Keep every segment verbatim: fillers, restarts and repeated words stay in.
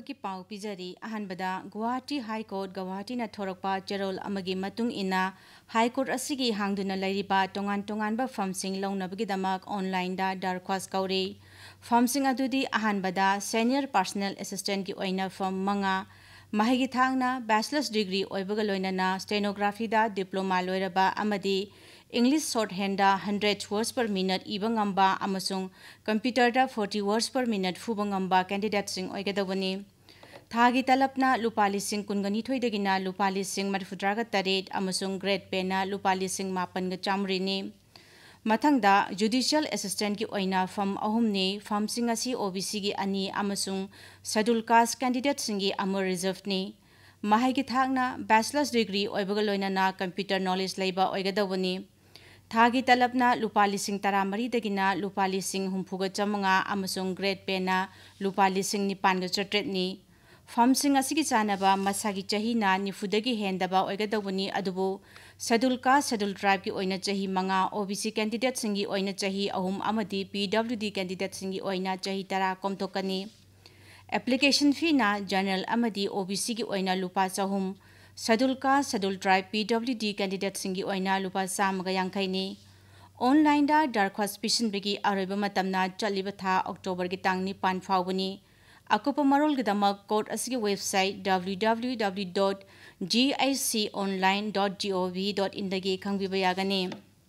की पाउ पिजरी अहनबदा गुवाहाटी हाई कोर्ट गुवाहाटी न थोरकपा चेरोल अमगी मतुंग इना हाई कोर्ट असिगी हांगदुना लैरिबा तोंगान तोंगानबा फॉर्मसिंग लौनबगिदमक ऑनलाइन दा दरख्वास्त कौरी फॉर्मसिंग अदुदी अहनबदा सीनियर पर्सनल असिस्टेंट की ओइना फॉर्म मंगा महगी थांगना बैचलर्स डिग्री ओइबगा लोइनना स्टेनोग्राफी दा डिप्लोमा लोइरबा अमदी English shorthand hundred words per minute इबंगंबा अमसुंग कंप्यूटर दा फोर्टी वर्ड्स पर मिनट फुबंगंबा कैंडिडेट सिंग ओइगदबनी थागी तलपना लुपा लिसिंग कुनगनी थोइदगिना लुपा लिसिंग मरफुद्रागा तरेट अमसुंग ग्रेड पेना लुपा लिसिंग मापनगा चामरिनी मथंगदा जुडिशियल असिस्टेंट की ओइना फॉर्म अहुमनी फॉर्म सिंग असी ओबीसी की अनि अमसुंग शेड्यूल कास्ट कैंडिडेट सिंगी अमर रिजर्व नि महगी थागना बैचलर्स डिग्री ओइबगा लोइनना कंप्यूटर नॉलेज लेबा ओइगदबनी थागी तलपना लुपा लिसिंग तरामरी दगिना लुपा लिसिंग हुमफुगा चमंगा अमसुंग ग्रेड पेना लुपा लिसिंग निपानगा चट्रेटनी फॉर्मसिंग असिगी चानबा मसागी चहीना निफुदगी हेंदबा ओइगदबनी अदुबु शेड्यूल कास्ट शेड्यूल ट्राइब की ओइना चही मंगा ओबीसी कैंडिडेट सिंगी ओइना चही अहुम अमदी पीडब्ल्यूडी कैंडिडेट सिंगी ओइना चही तरा कोमथोकनी एप्लीकेशन फी ना जनरल अमदी ओबीसी की ओइना लुपा चहुम schedule caste schedule tribe PWD candidate सिंगी ओइना लुपा चामगा यांखैनी ऑनलाइन दा दरख्वास्त पिसिनबगी अरोइबा मतमना चलिबा था अक्टोबर की तांग निपान फावबनी अकुपा मरोलगिदमक कोर्ट असिगी website W W W dot G I C online dot G O V dot in दगी खंगबिबा यागनी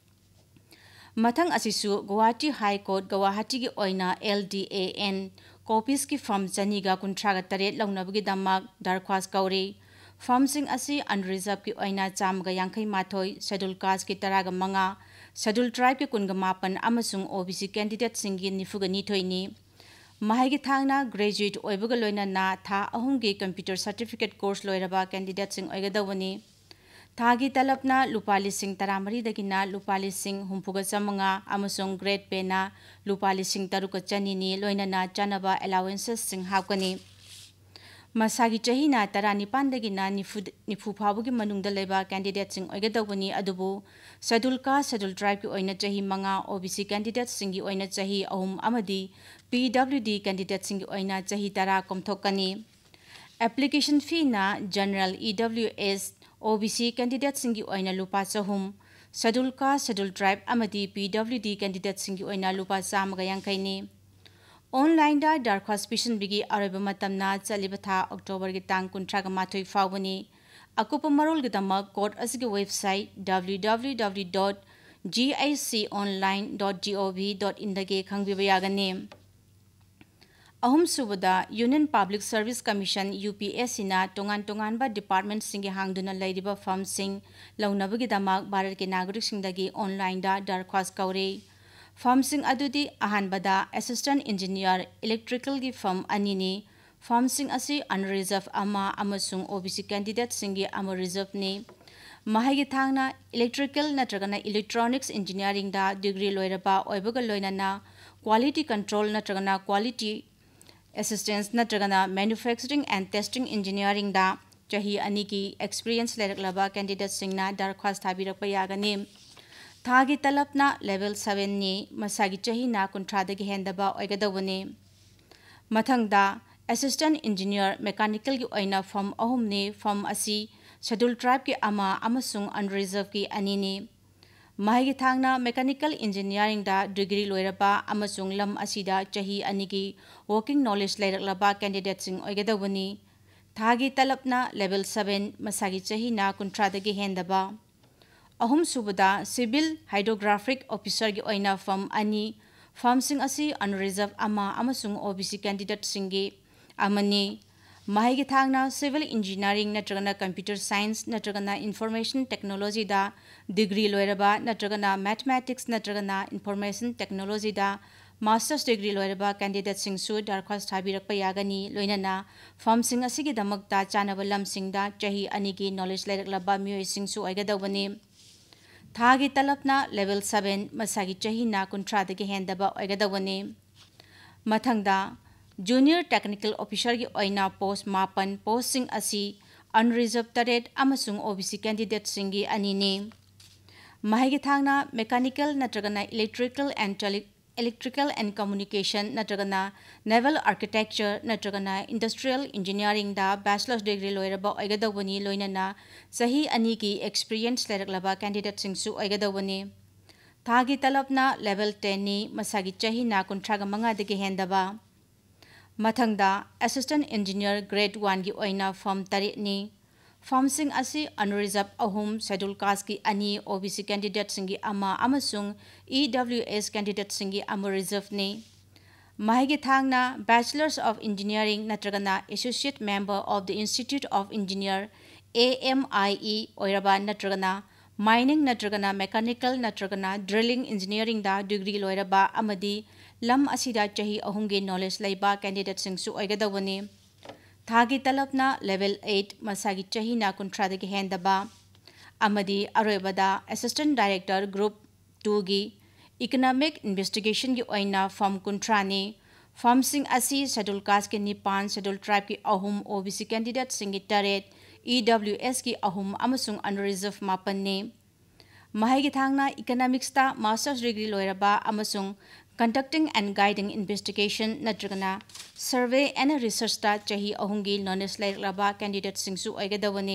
मथंग असिसु गुवाहाटी हाई कोर्ट गुवाहाटी की ओइना L D A N copies की फॉर्म चनीगा कुंथ्रागा तरेट लौनबगिदमक दरख्वास्त कौरी फॉर्मसिंग असी अनरिजर्व की ओइना चामगा यांखै माथोई शेड्यूल कास्ट की तरागा मंगा शेड्यूल ट्राइब की कुनगा मापन अमसुंग ओबीसी कैंडिडेट सिंगी निफुगा निथोइनी महगी थांगना ग्रेजुएट ओइबगा लोइनना था अहुमगी कंप्यूटर सर्टिफिकेट कोर्स लोइरबा कैंडिडेट सिंग ओइगदवनी थागी तलपना लुपा लिसिंग तरामरी दगिना लुपा लिसिंग हुमफुगा चमंगा अमसुंग ग्रेड पेना लुपा लिसिंग तरुका चनीनी लोइनना चानबा अलाउंसेस सिंग हापकनी मसागी चहीना तरा निपानदगिना निफु निफु फाबुगी मनुंगदा लेबा कैंडिडेट सिंग ओइगदवनी अदुबु शेड्यूल कास्ट शेड्यूल ट्राइब की ओइना चही मंगा ओबीसी कैंडिडेट सिंगी ओइना चही अहुम अमदी पीडब्ल्यूडी कैंडिडेट सिंगी ओइना चही तरा कोमथोकनी एप्लीकेशन फी ना जनरल ईडब्ल्यूएस ओबीसी कैंडिडेट सिंगी ओइना लुपा चहुम शेड्यूल कास्ट शेड्यूल ट्राइब अमदी पीडब्ल्यूडी कैंडिडेट सिंगी ओइना लुपा चामगा यांखैनी ऑनलाइन दा दरख्वास्त पिसिनबगी अरोइबा मतमना चलिबा था अक्टोबर की तांग कुंथ्रागा माथोई फावबनी अकुपा मरोलगिदमक कोर्ट असिगी website W W W dot G I C online dot G O V dot in दगी खंगबिबा यागनी अहुम सुबदा union public service commission UPSC ना तोंगान तोंगानबा डिपार्टमेंट सिंगी हांगदुना लैरिबा फॉर्म सिंग लौनबगिदमक भारत के नागरिक सिंगदगी ऑनलाइन दा दरख्वास्त कौरी फॉर्म सिंग अदुदी अहानबदा असिस्टेंट इंजीनियर इलेक्ट्रिकल की फॉर्म अनिनी फॉर्म सिंग असी अनरिजर्व अमा अमसुंग ओबीसी कैंडिडेट सिंगी अमर रिजर्व ने महगी थांगना इलेक्ट्रिकल नत्रगना इलेक्ट्रॉनिक्स इंजीनियरिंग दा डिग्री लोइरबा ओइबगा लोइनना क्वालिटी कंट्रोल नत्रगना क्वालिटी असिस्टेंस नत्रगना मैन्युफैक्चरिंग एंड टेस्टिंग इंजीनियरिंग दा चही अनि की एक्सपीरियंस लेरकलबा कैंडिडेट सिंगना दरख्वास्त थाबिरकपा यागनी थागी तलपना लेवल सेवन नि मसागी चहीना कुंथ्रादगी हेंदबा ओइगदबनी मथंगदा असिस्टेंट इंजीनियर मैकेनिकल की ओइना फॉर्म अहुम ने फॉर्म असी शेड्यूल ट्राइब के अमा अमसुंग अनरिजर्व की अनिनी महगी थांगना मैकेनिकल इंजीनियरिंग दा डिग्री लोइरबा अमसुंग लम असिदा चही अनिगी वर्किंग नॉलेज लेरकलबा कैंडिडेट सिंग ओइगदबनी थागी तलपना लेवल सेवन मसागी चहीना कुंथ्रादगी हेंदबा अहुम सुबदा सिविल हाइड्रोग्राफिक ऑफिसर की ओइना फॉर्म अनि फॉर्म सिंग असी अनरिजर्व अमा अमसुंग ओबीसी कैंडिडेट सिंगी अमनी महगी थांगना सिविल इंजीनियरिंग नत्रगना कंप्यूटर साइंस नत्रगना इंफॉर्मेशन टेक्नोलॉजी दा डिग्री लोइरबा नत्रगना मैथमेटिक्स नत्रगना इंफॉर्मेशन टेक्नोलॉजी दा मास्टर्स डिग्री लोइरबा कैंडिडेट सिंगसु दरख्वास्त थाबिरकपा यागनी लोइनना फॉर्म सिंग असिगी दमकता चानबा लम सिंगदा चही अनिगी नॉलेज लेरकलबा मियोय सिंगसु ओइगदबनी थागी तलपना लेवल सेवन मसागी चहीना कुंथ्रादगी हेंदबा ओइगदबनी मथंगदा जूनियर टेक्निकल ऑफिसर की ओइना पोस्ट मापन पोस्टिंग असी अनरिजर्व तरेट अमसुंग ओबीसी कैंडिडेट सिंगी अनिनी महगी थांगना मैकेनिकल नत्रगना electrical and Electrical and Communication natragana Naval Architecture natragana Industrial Engineering da Bachelor's degree loiraba oigadawani loinana sahi ani ki experience leraklaba candidate singsu oigadawani Thagi talapna level ten ni masagi chahi na kuntraga manga degi hendaba Mathangda Assistant Engineer Grade one gi oina form tarit ni Form sing asi unreserved ahum schedule caste ki ani O B C candidate singi ama amasung E W S candidate singi ama reserve ni Mahigi thangna Bachelors of Engineering natragana Associate Member of the Institute of Engineer A M I E oiraba natragana Mining natragana Mechanical natragana Drilling Engineering da degree loiraba amadi lam asida chahi ahumge knowledge laiba candidate singsu oigadawani Thagi talapna level eight masagi chahi na kuntradagi hendaba amadi aroibada Assistant Director Group two gi Economic Investigation gi oina form kuntrani form sing asi schedule caste ki nipan schedule tribe ki ahum O B C candidate singi taret E W S ki ahum amasung unreserved mapan ne mahagi thangna economics ta master's degree loiraba amasung conducting and guiding investigation natragana survey and research ta chahi ahungi knowledge laiklaba candidate singsu oigadawani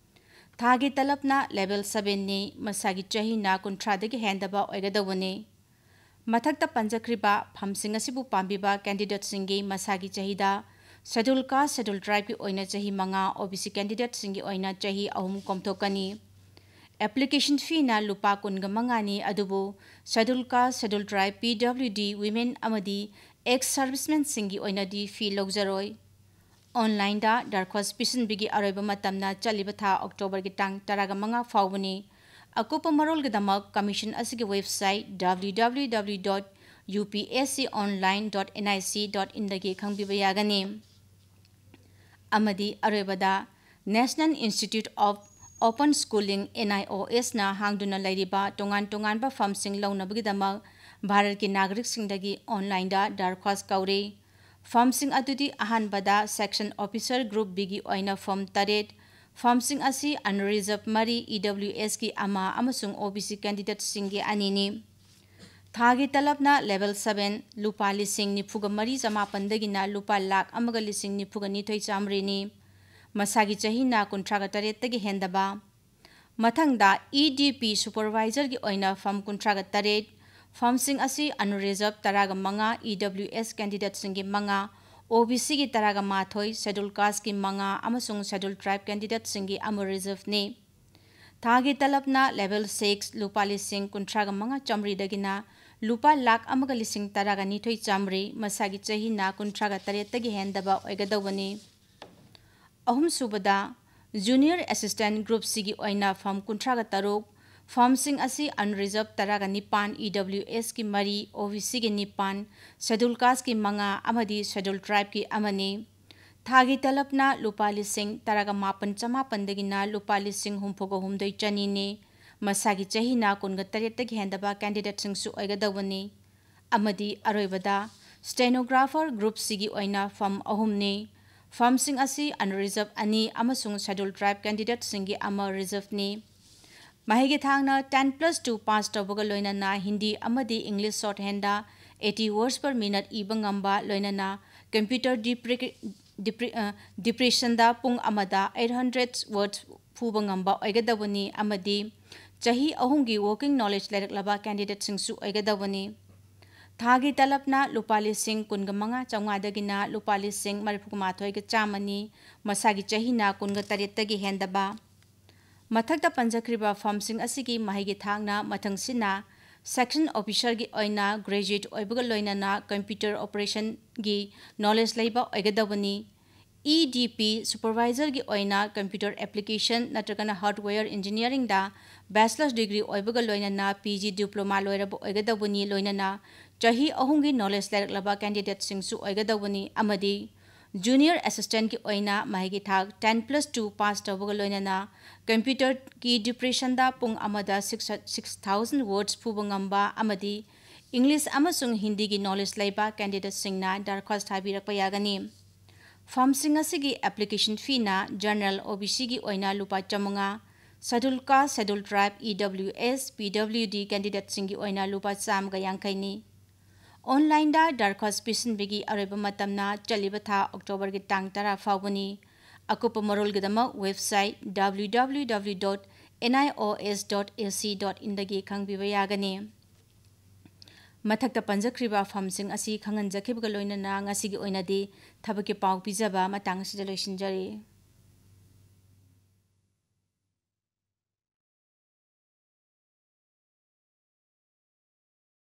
thagi talapna level seven ni masagi chahi na kuntradagi hendaba oigadawani mathakta panjakriba phamsing asibu pambiba candidate singi masagi chahida schedule caste schedule tribe ki oina chahi manga O B C candidate singi oina chahi ahum komthokani Application fee na lupa kunga mangani adubu schedule caste schedule tribe P W D women amadi ex servicemen singi oina di fee logzaroi online da darkhwas pisin bigi aroiba matamna chaliba tha October gi tang taraga manga fawbani akupa marol gi damak commission asigi website w w w dot u p s c online dot n i c dot in dagi khangbiba yagani amadi aroiba da National Institute of Open Schooling N I O S na hangduna lairiba tongan tongan ba famsing launabagi damak Bharat ki nagrik singdagi online da darkhwas kaure famsing adudi ahan bada section officer group bigi oina form taret famsing asi unreserved mari E W S ki ama amasung O B C candidate singi anini thagi talapna level seven lupa lising nifuga mari jama pandagi na lupa lakh amaga lising nifuga nithoi chamri ni masagi chahi na kuntraga taret tagi hendaba mathangda E D P supervisor gi oina form kuntraga taret form sing asi unreserved taraga manga E W S candidate singi manga O B C gi taraga mathoi schedule caste ki manga amasung schedule tribe candidate singi ama reserve ne thagi talapna level six lupa lising kuntraga manga chamri dagina lupa lakh amaga lising taraga nithoi chamri masagi chahi na kuntraga taret tagi hendaba oigadawani ahum subada junior assistant group sigi oina form kuntraga taruk form sing asi unreserved taraga nipan E W S ki mari O B C ki nipan schedule caste ki manga amadi schedule tribe ki amani thagi talapna lupa lising taraga mapan chamapan dagina lupa lising humfogo humdoi chani ne masagi chahi na kunga taret tagi hendaba candidate singsu oigadawani amadi aroibada stenographer group sigi oina form ahum ne form sing asi unreserved ani amasung schedule tribe candidate singi ama reserve ni mahigi thangna ten plus two pass tobaga loina na Hindi amadi English shorthand da eighty words per minute ibangamba loina na computer depression da pung amada eight hundred words phubangamba oigadawani amadi chahi ahungi working knowledge leraklaba candidate singsu oigadawani thagi talapna lupa lising kunga manga chawngadagina lupa lising maripukmathoi ga chamani masagi chahi na kunga taret tagi hendaba mathakta panjakriba famsing asigi mahigi thangna mathangsina section officer gi oina graduate oibaga loina na computer operation gi knowledge leiba oigadawani E D P supervisor gi oina computer application natragana hardware engineering da bachelor's degree oibaga loina na P G diploma loiraba oigadawani loina na chahi ahungi knowledge leraklaba candidate singsu oigadawani amadi junior assistant ki oina mahigi thak ten plus two pass tobaga loina na computer ki depression da pung amada six thousand words phubangamba amadi English amasung Hindi gi knowledge leiba candidate singna darkhast habirakpa yagani form sing asigi application fee na general O B C gi oina lupa chamunga schedule caste schedule tribe E W S P W D candidate singi oina lupa cham ga yangkai ni online दा दरखास्त पिसिनबगी Arab मतमना चलिब था October की टांग तरा फाउबनी अकुप मरोलगिदमक website W W W dot N I O S dot A C dot in दगी खंगबिबा यागनी मथक्ता पंजख्रिबा फमसिंग असी खंगनजखिबगा लोइनना ngasiगी oinadi thabaki paw pijaba matang sida loisinjari।